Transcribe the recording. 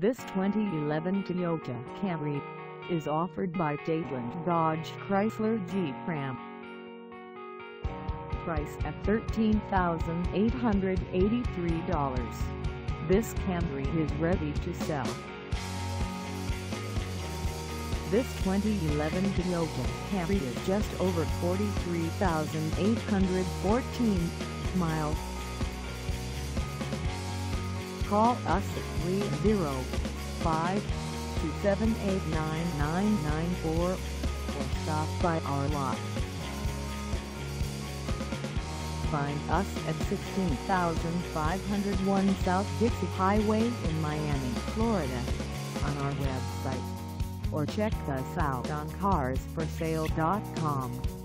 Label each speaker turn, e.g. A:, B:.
A: This 2011 Toyota Camry is offered by Dadeland Dodge Chrysler Jeep Ram. Price at $13,883. This Camry is ready to sell. This 2011 Toyota Camry is just over 43,814 miles. Call us at 305-278-9994 or stop by our lot. Find us at 16,501 South Dixie Highway in Miami, Florida, on our website, or check us out on carsforsale.com.